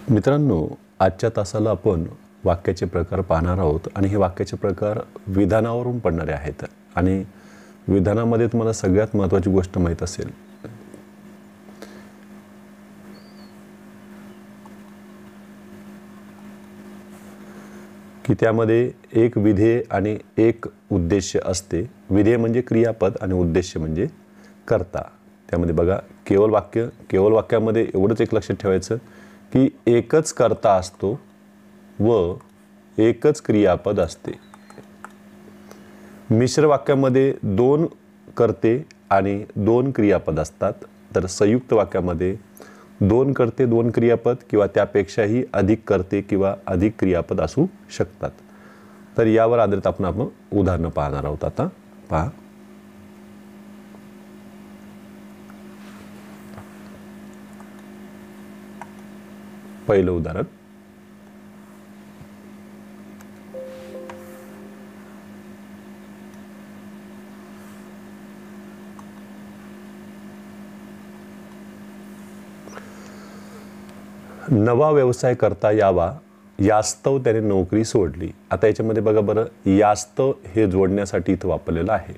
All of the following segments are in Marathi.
मित्रांनो, आजच्या तासाला आपण वाक्याचे प्रकार पाहणार आहोत आणि हे वाक्याचे प्रकार विधानावरून पडणारे आहेत आणि विधानामध्ये तुम्हाला सगळ्यात महत्त्वाची गोष्ट माहीत असेल की त्यामध्ये एक विधेय आणि एक उद्देश्य असते। विधेय म्हणजे क्रियापद आणि उद्देश्य म्हणजे कर्ता। त्यामध्ये बघा केवळ वाक्यामध्ये एवढंच एक लक्षात ठेवायचं की एकच कर्ता असतो व एकच क्रियापद असते। मिश्र वाक्यामध्ये दोन कर्ते आणि दोन क्रियापद असतात, तर संयुक्त वाक्यामध्ये दोन कर्ते दोन क्रियापद किंवा त्यापेक्षाही अधिक कर्ते किंवा अधिक क्रियापद असू शकतात। तर यावर आधारित आपण उदाहरण पाहणार आहोत। आता पहा, पहिलं उदाहरण, नवा व्यवसाय करता यावा यास्तव त्याने नोकरी सोडली। आता याच्यामध्ये बघा बरं, यास्तव हे जोडण्यासाठी इथं वापरलेलं आहे।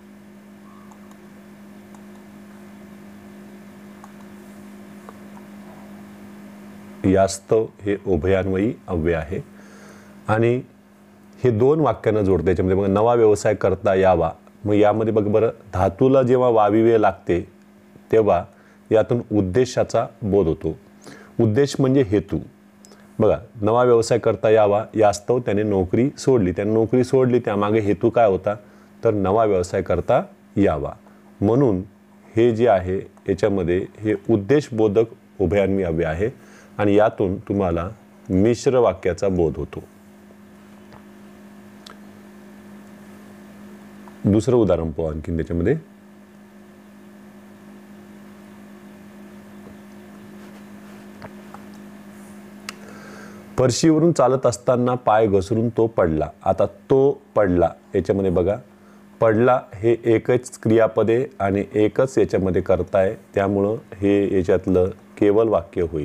यास्तव हे उभयान्वयी अव्यय आहे आणि हे दोन वाक्यांना जोडते। याच्यामध्ये बघा, नवा व्यवसाय करता यावा, मग यामध्ये बघा बरं, धातूला जेव्हा वाविवे लागते तेव्हा यातून उद्देशाचा बोध होतो। उद्देश म्हणजे हेतू। बघा, नवा व्यवसाय करता यावा यास्तव त्याने नोकरी सोडली। त्याने नोकरी सोडली, त्यामागे हेतू काय होता, तर नवा व्यवसाय करता यावा। म्हणून हे जे आहे याच्यामध्ये हे उद्देशबोधक उभयान्वयी अव्यय आहे आणि यातून तुम्हाला मिश्र वाक्याचा बोध होतो। दुसरं उदाहरण पाहू आणखीन त्याच्यामध्ये, फरशीवरून चालत असताना पाय घसरून तो पडला। आता तो पडला याच्यामध्ये बघा, पडला हे एकच क्रियापदे आणि एकच याच्यामध्ये कर्ता आहे, त्यामुळं हे याच्यातलं केवळ वाक्य होईल।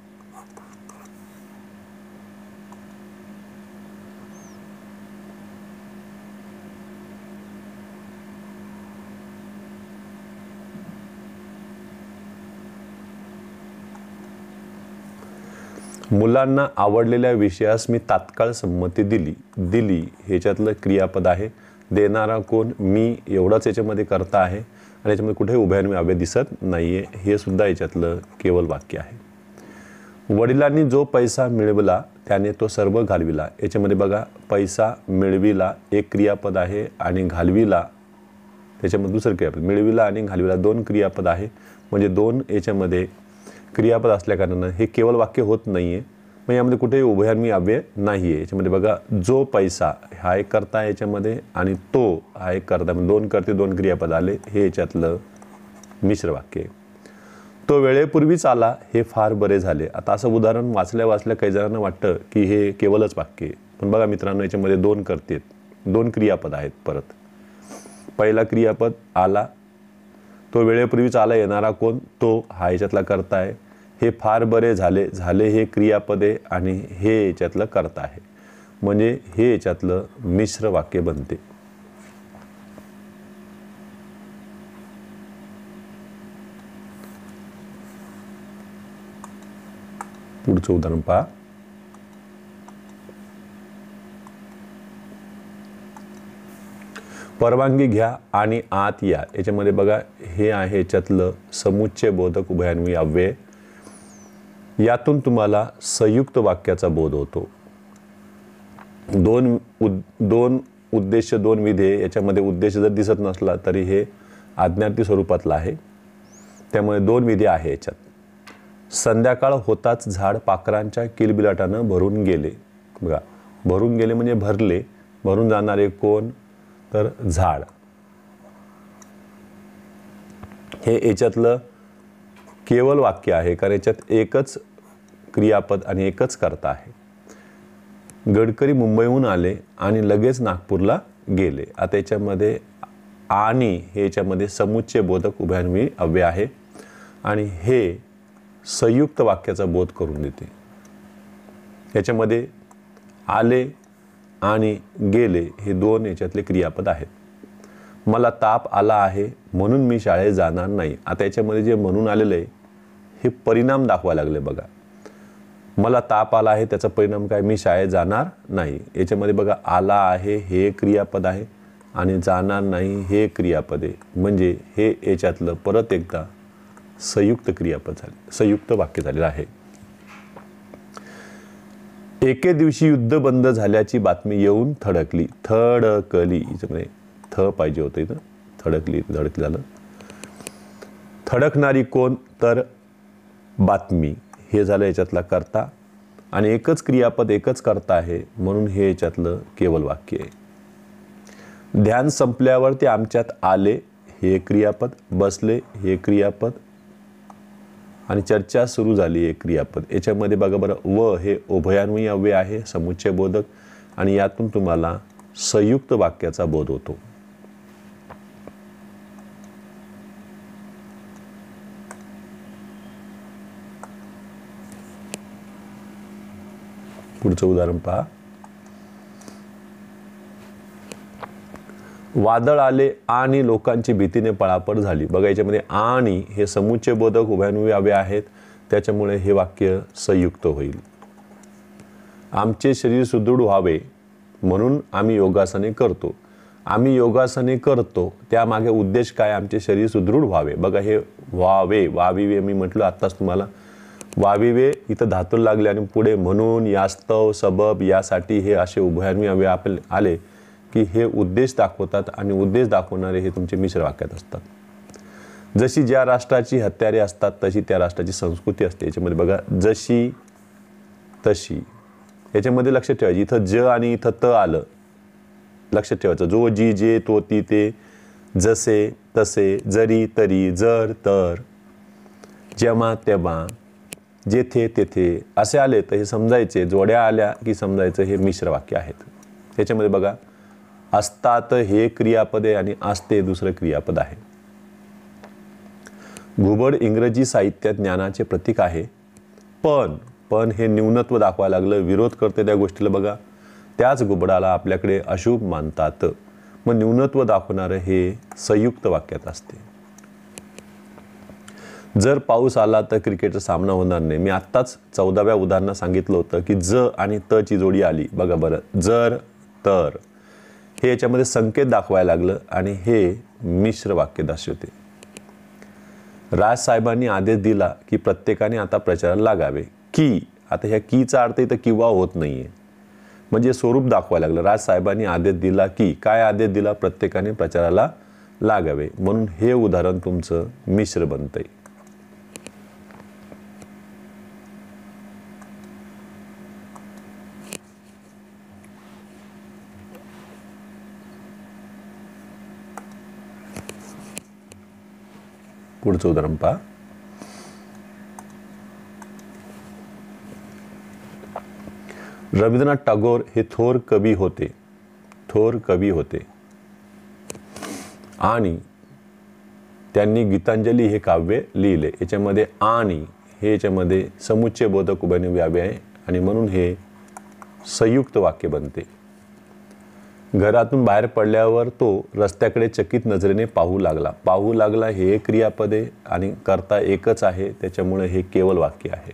मुलांना आवडलेल्या विषयास मी तात्काळ संमती दिली ह्याच्यातलं क्रियापद आहे। देणारा कोण, मी, एवढाच याच्यामध्ये कर्ता आहे आणि याच्यामध्ये कुठेही उभयान्वयी अव्यय दिसत नाहीये। हे सुद्धा याच्यातलं केवळ वाक्य आहे। वडिलांनी जो पैसा मिळवला त्याने तो सर्व घालविला। याच्यामध्ये बघा, पैसा मिळविला एक क्रियापद आहे आणि घालविला त्याच्यामध्ये दुसरं क्रियापद। मिळविला आणि घालविला दोन क्रियापद आहे, म्हणजे दोन याच्यामध्ये क्रियापद असल्या कारणानं हे केवळ वाक्य होत नाहीये। मग यामध्ये कुठेही उभयान्वयी अव्यय नाहीये। याच्यामध्ये बघा, जो पैसा हा एक कर्ता आहे याच्यामध्ये आणि तो हा एक कर्ता, दोन कर्ते दोन क्रियापद आले, हे याच्यातलं मिश्र वाक्य आहे। तो वेळेपूर्वीच आला हे फार बरे झाले। आता असं उदाहरण वाचल्या काही जणांना वाटतं की हे केवळच वाक्य आहे, पण बघा मित्रांनो, याच्यामध्ये दोन कर्ते आहेत, दोन क्रियापद आहेत। परत पहिला क्रियापद आला, तो वेळेपूर्वीच आला, येणारा कोण, तो हा याच्यातला कर्ता आहे। हे फार बरे झाले हे क्रियापदे आणि हे याच्यातलं कर्ता आहे, म्हणजे हे याच्यातलं मिश्र वाक्य बनते। पुढचं उदाहरण पहा, परवानगी घ्या आणि आत या। याच्यामध्ये बघा, हे आहे याच्यातलं समुच्चय बोधक उभयान्वयी अव्यय। यातून तुम्हाला संयुक्त वाक्याचा बोध होतो। दोन उद्देश्य दोन विधेय, याच्यामध्ये उद्देश जर दिसत नसला तरी हे आज्ञार्थी स्वरूपातलं आहे, त्यामुळे दोन विधेय आहे याच्यात। संध्याकाळ होताच झाड पाखरांच्या किलबिलाटानं भरून गेले। बघा, भरून गेले म्हणजे भरले, भरून जाणारे कोण, तर झाड। हे याच्यातलं केवळ वाक्य आहे, कारण याच्यात एकच क्रियापद आणि एकच कर्ता आहे। गडकरी मुंबईहून आले आणि लगेच नागपूरला गेले। आता याच्यामध्ये आणि हे याच्यामध्ये समुच्चय बोधक उभयान्वयी अव्यय आहे आणि हे संयुक्त वाक्याचा बोध करून देते। याच्यामध्ये आले आणि गेले हे दोन याच्यातले क्रियापद आहेत. मला ताप आला आहे म्हणून मी शाळेत जाणार नाही. आता याच्यामध्ये जे म्हणून आलेलं आहे हे परिणाम दाखवायला लागले बघा. मला ताप आला आहे त्याचा परिणाम काय, मी शाळेत जाणार नाही. याच्यामध्ये बघा आला आहे हे क्रियापद आहे आणि जाणार नाही हे क्रियापद आहे. म्हणजे हे याच्यातलं परत एकदा संयुक्त क्रियापद झाले, संयुक्त वाक्य झालेलं आहे. एके दिवशी युद्ध बंद झाल्याची बातमी येऊन थडकली. थडकली याच्यामध्ये थ पाहिजे होतं इथं, थडकली धडकली झालं. थडकणारी कोण, तर बातमी हे झालं याच्यातला कर्ता आणि एकच क्रियापद एकच कर्ता आहे म्हणून हे याच्यातलं केवळ वाक्य आहे. ध्यान संपल्यावर ते आमच्यात आले हे क्रियापद, बसले हे क्रियापद आणि चर्चा सुरू झाली हे क्रियापद. याच्यामध्ये बघा बरं, व हे उभयान्वयी अव्यय आहे, समुच्चय बोधक, आणि यातून तुम्हाला संयुक्त वाक्याचा बोध होतो. पुढचं उदाहरण पहा. वादळ आले आणि लोकांची भीतीने पळापळ झाली. बघा याच्यामध्ये आणि हे समुच्चय बोधक उभयान्वयी अव्यय आहेत, त्याच्यामुळे हे वाक्य संयुक्त होईल. आमचे शरीर सुदृढ व्हावे म्हणून आम्ही योगासने करतो. आम्ही योगासने करतो त्यामागे उद्देश काय, आमचे शरीर सुदृढ व्हावे. बघा हे व्हावे, वाविवे मी म्हटलं आत्ताच तुम्हाला, वाविवे इथं धातू लागले आणि पुढे म्हणून, यास्तव, सबब यासाठी हे असे उभयान्वयी अव्यय आपले आले की हे उद्देश दाखवतात आणि उद्देश दाखवणारे हे तुमचे मिश्र वाक्यात असतात. जशी ज्या राष्ट्राची हत्यारे असतात तशी त्या राष्ट्राची संस्कृती असते. याच्यामध्ये बघा जशी तशी, याच्यामध्ये लक्षात ठेवायची, इथं ज आणि इथं त आलं, लक्षात ठेवायचं. जो जी जे तो ती ते, जसे तसे, जरी तरी, जर तर, जेव्हा तेव्हा, जेथे तेथे असे आले तर हे समजायचे, जोड्या आल्या की समजायचं हे मिश्र वाक्य आहेत. त्याच्यामध्ये बघा असतात हे क्रियापद आहे आणि असते दुसरं क्रियापद आहे. घुबड इंग्रजी साहित्यात ज्ञानाचे प्रतीक आहे. पण हे न्यूनत्व दाखवायला लागलं, विरोध करते त्या गोष्टीला. बघा त्याच घुबडाला आपल्याकडे अशुभ मानतात. मग न्यूनत्व दाखवणारं हे संयुक्त वाक्यात असते. जर पाऊस आला तर क्रिकेटचा सामना होणार नाही. मी आत्ताच 14व्या उदाहरणात सांगितलं होतं की ज आणि त ची जोडी आली. बघा बरं, जर तर हे याच्यामध्ये संकेत दाखवायला लागलं आणि हे मिश्र वाक्य दर्शवते. राजसाहेबांनी आदेश दिला की प्रत्येकाने आता प्रचाराला लागावे. की आता ह्या कीचा अर्थ इथं किंवा होत नाहीये, म्हणजे स्वरूप दाखवायला लागलं. राजसाहेबांनी आदेश दिला की, काय आदेश दिला, प्रत्येकाने प्रचाराला लागावे. म्हणून हे उदाहरण तुमचं मिश्र बनतंय. पुढचं उदाहरण पहा. रवींद्रनाथ टागोर हे थोर कवी होते. थोर कवी होते आणि त्यांनी गीतांजली हे काव्य लिहिले. याच्यामध्ये आणि हे याच्यामध्ये समुच्चय बोधक उभयान्वयी अव्यय आहे आणि म्हणून हे संयुक्त वाक्य बनते. घरातून बाहेर पडल्यावर तो रस्त्याकडे चकित नजरेने पाहू लागला. पाहू लागला हे क्रियापद आहे आणि कर्ता एकच आहे, त्याच्यामुळे हे केवळ वाक्य आहे.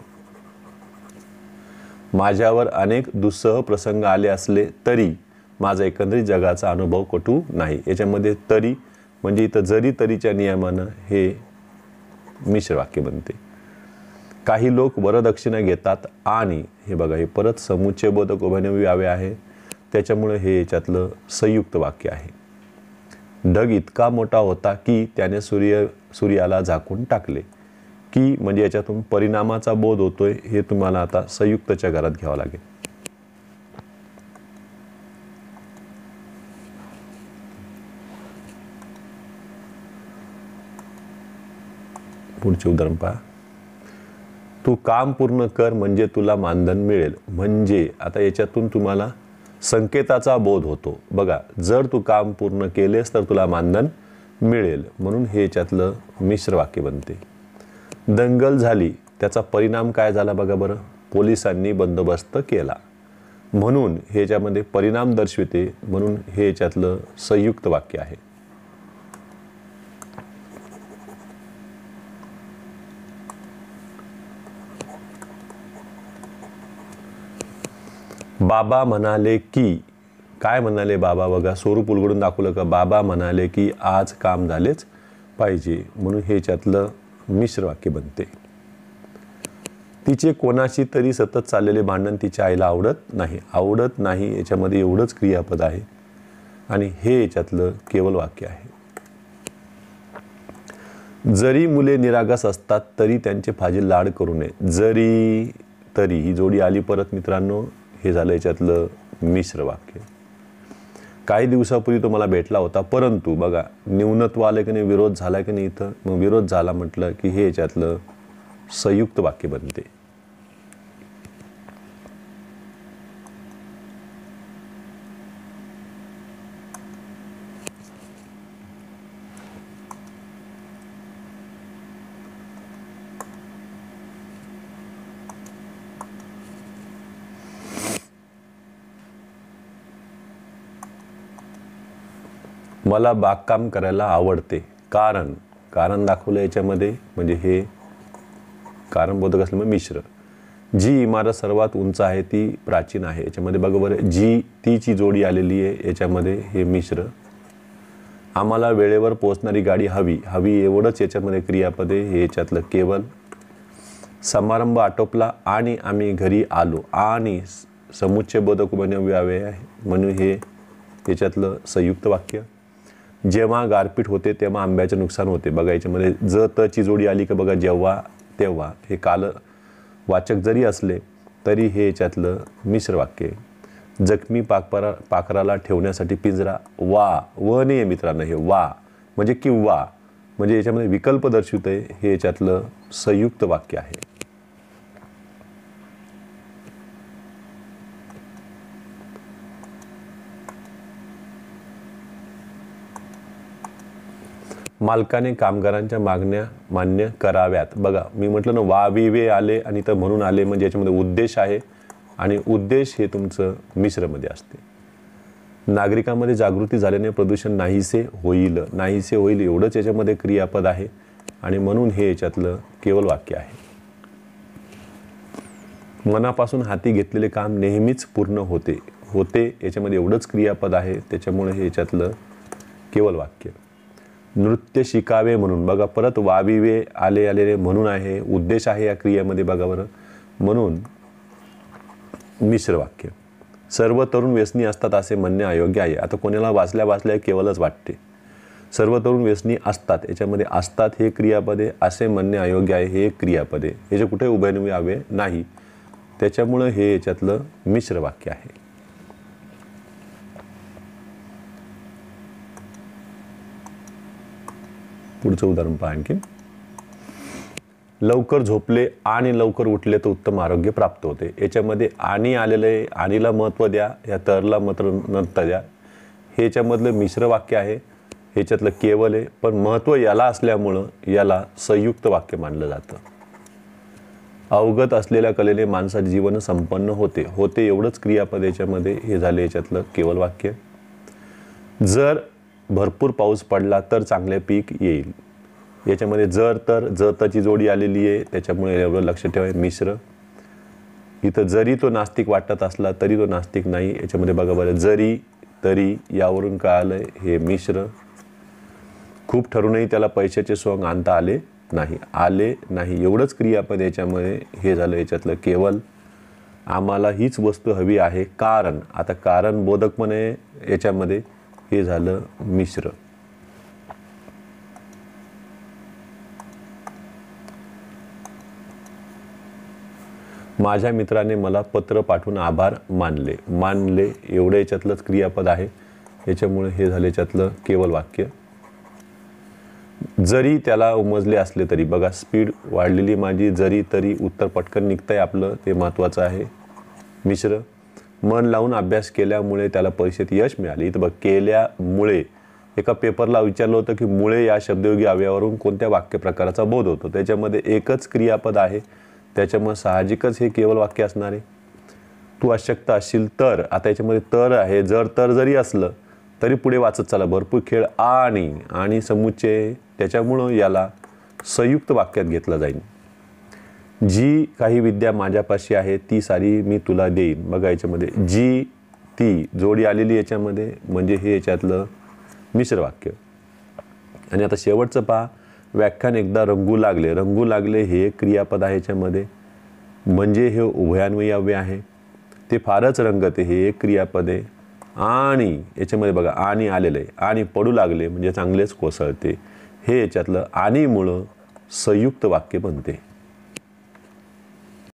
माझ्यावर अनेक दुस्सह प्रसंग आले असले तरी माझा एकंदरीत जगाचा अनुभव कटू नाही. याच्यामध्ये तरी म्हणजे इथं जरी तरीच्या नियमानं हे मिश्र वाक्य बनते. काही लोक वरदक्षिणा घेतात आणि हे बघा हे परत समुच्चय बोधक उभयान्वयी अव्यय आहे, त्याच्यामुळे हे याच्यातलं संयुक्त वाक्य आहे. ढग इतका मोठा होता की त्याने सूर्याला झाकून टाकले. की म्हणजे याच्यातून परिणामाचा बोध होतोय, हे तुम्हाला आता संयुक्तच्या घरात घ्यावं लागेल. पुढचे उदाहरण पहा. तू काम पूर्ण कर म्हणजे तुला मानधन मिळेल. म्हणजे आता याच्यातून तुम्हाला संकेताचा बोध होतो. बघा जर तू काम पूर्ण केलेस तर तुला मानधन मिळेल, म्हणून हे याच्यातलं मिश्र वाक्य बनते. दंगल झाली त्याचा परिणाम काय झाला बघा बरं. पोलिसांनी बंदोबस्त केला, म्हणून हे याच्यामध्ये परिणाम दर्शविते, म्हणून हे याच्यातलं संयुक्त वाक्य आहे. बाबा म्हणाले की, काय म्हणाले बाबा? बघा, स्वरूप उलगडून दाखवलं का? बाबा म्हणाले की आज काम झालेच पाहिजे, म्हणून हे याच्यातलं मिश्र वाक्य बनते. तिचे कोणाशी तरी सतत चाललेले भांडण तिच्या आईला आवडत नाही. आवडत नाही याच्यामध्ये एवढंच क्रियापद आहे आणि हे याच्यातलं केवळ वाक्य आहे. जरी मुले निरागस असतात तरी त्यांचे फाजील लाड करू नये. जरी तरी ही जोडी आली परत मित्रांनो, हे झालं याच्यातलं मिश्र वाक्य. काही दिवसापूर्वी तो मला भेटला होता, परंतु बघा न्यूनत्व आलं की नाही, विरोध झाला की नाही इथं, मग विरोध झाला म्हटलं की हे याच्यातलं संयुक्त वाक्य बनते. मला बागकाम करायला आवडते. कारण, कारण दाखवलं याच्यामध्ये, म्हणजे हे कारणबोधक असल्यामुळे मिश्र. जी इमारत सर्वात उंच आहे ती प्राचीन आहे. याच्यामध्ये बघा बरं, जी तीची जोडी आलेली आहे, याच्यामध्ये हे मिश्र. आम्हाला वेळेवर पोहोचणारी गाडी हवी. हवी एवढंच याच्यामध्ये क्रियापदे, हे याच्यातलं केवळ. समारंभ आटोपला आणि आम्ही घरी आलो. आणि समुच्चयबोधक बनवावे आहे, म्हणून हे याच्यातलं संयुक्त वाक्य. जेव्हा गारपीट होते तेव्हा आंब्याचे नुकसान होते. बघा याच्यामध्ये ज तची जोडी आली का बघा, जेव्हा तेव्हा, हे कालवाचक जरी असले तरी हे याच्यातलं मिश्र वाक्य. जखमी पाखराला ठेवण्यासाठी पिंजरा. वा, व नाही आहे मित्रांनो, हे वा म्हणजे किंवा, म्हणजे याच्यामध्ये विकल्प दर्शवते, हे याच्यातलं संयुक्त वाक्य आहे. मालकाने कामगारांच्या मागण्या मान्य कराव्यात. बघा मी म्हटलं ना, वा वी वे आले आणि तर म्हणून आले, म्हणजे याच्यामध्ये उद्देश आहे आणि उद्देश हे तुमचं मिश्रमध्ये असते. नागरिकांमध्ये जागृती झाल्याने प्रदूषण नाहीसे होईल. नाहीसे होईल एवढंच याच्यामध्ये क्रियापद आहे आणि म्हणून हे याच्यातलं केवळ वाक्य आहे. मनापासून हाती घेतलेले काम नेहमीच पूर्ण होते. होते याच्यामध्ये एवढंच क्रियापद आहे, त्याच्यामुळे हे याच्यातलं केवळ वाक्य. नृत्य शिकावे म्हणून. बघा परत वाविवे आले आलेले म्हणून आहे, उद्देश आहे या क्रियेमध्ये. बघा बरं, म्हणून मिश्र वाक्य. सर्व तरुण व्यसनी असतात असे म्हणणे अयोग्य आहे. आता कोणाला वाचल्या केवळच वाटते. सर्व तरुण व्यसनी असतात, याच्यामध्ये असतात हे क्रियापदे, असे म्हणणे अयोग्य आहे हे क्रियापदे. हे जे कुठे उभयनिमी हवे नाही, त्याच्यामुळे हे याच्यातलं मिश्र वाक्य आहे. पुढचं उदाहरण पहा आणखी. लवकर झोपले आणि लवकर उठले तर उत्तम आरोग्य प्राप्त होते. याच्यामध्ये आणि आलेले, आणीला महत्त्व द्या, या तरला नंतर द्या. हे याच्यामधलं मिश्र वाक्य आहे, ह्याच्यातलं केवळ आहे, पण महत्त्व याला असल्यामुळं याला संयुक्त वाक्य मानलं जातं. अवगत असलेल्या कलेने माणसाचे जीवन संपन्न होते. होते एवढंच क्रियापद याच्यामध्ये, हे झाले याच्यातलं केवळ वाक्य. जर भरपूर पाऊस पडला तर चांगले पीक येईल. याच्यामध्ये जर तर जतची जोडी आलेली आहे, त्याच्यामुळे एवढं लक्ष ठेवा, मिश्र. इथं जरी तो नास्तिक वाटत असला तरी तो नास्तिक नाही. याच्यामध्ये बघा बरं, जरी तरी यावरून काय आलंय, हे मिश्र. खूप ठरूनही त्याला पैशाचे सोंग आणता आले नाही. आले नाही एवढंच क्रियापद याच्यामध्ये, हे झालं याच्यातलं केवळ. आम्हाला हीच वस्तू हवी आहे कारण. आता कारण बोधक म्हणे याच्यामध्ये, हे झालं मिश्र. माझ्या मित्राने मला पत्र पाठवून आभार मानले. मानले एवढं याच्यातलंच क्रियापद आहे, याच्यामुळे हे झाले याच्यातलं केवळ वाक्य. जरी त्याला उमजले असले तरी. बघा स्पीड वाढलेली माझी, जरी तरी उत्तर पटकन निघतंय आपलं, ते महत्त्वाचं आहे. मिश्र. मन लावून अभ्यास केल्यामुळे त्याला परीक्षेत यश मिळाले. इथं बघ, केल्यामुळे. एका पेपरला विचारलं होतं की मुळे या शब्दयोगी अव्ययावरून कोणत्या वाक्यप्रकाराचा बोध होतो. त्याच्यामध्ये एकच क्रियापद आहे, त्याच्यामुळे साहजिकच हे केवळ वाक्य असणार आहे. तू अशक्त असशील तर, आता याच्यामध्ये तर आहे, जर तर जरी असलं तरी पुढे वाचत चला. भरपूर खेळ आणि समुच्चय, त्याच्यामुळं याला संयुक्त वाक्यात घेतलं जाईल. जी काही विद्या माझ्यापाशी आहे ती सारी मी तुला देईन. बघा याच्यामध्ये जी ती जोडी आलेली याच्यामध्ये, म्हणजे हे याच्यातलं मिश्र वाक्य. आणि आता शेवटचं पहा, व्याख्यान एकदा रंगू लागले. रंगू लागले हे एक क्रियापद आहे याच्यामध्ये, म्हणजे हे उभयान्वयी अव्यय आहे. ते फारच रंगते हे एक क्रियापद आहे. आणि याच्यामध्ये बघा आणि आलेलं आहे. आणि पडू लागले म्हणजे चांगलेच कोसळते. हे याच्यातलं आणि मुळं संयुक्त वाक्य बनते.